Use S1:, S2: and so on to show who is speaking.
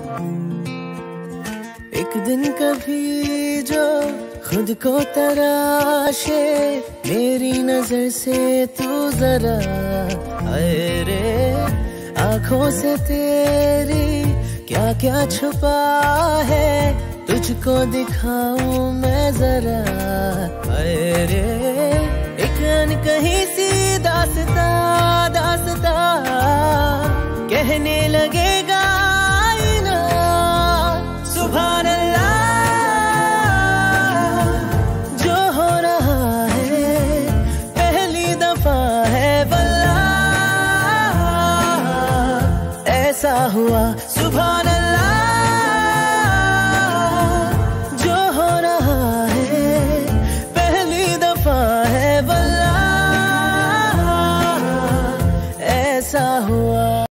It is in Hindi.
S1: एक दिन कभी जो खुद को तराशे, मेरी नजर से तू जरा हाय रे, आंखों से तेरी क्या क्या छुपा है, तुझको दिखाऊं मैं जरा हाय रे। एक अनकही सी दास्ता दास्ता कहने लगेगा आईना, सुभान अल्लाह जो हो रहा है पहली दफा है वल्लाह, ऐसा हुआ सुभान अल्लाह।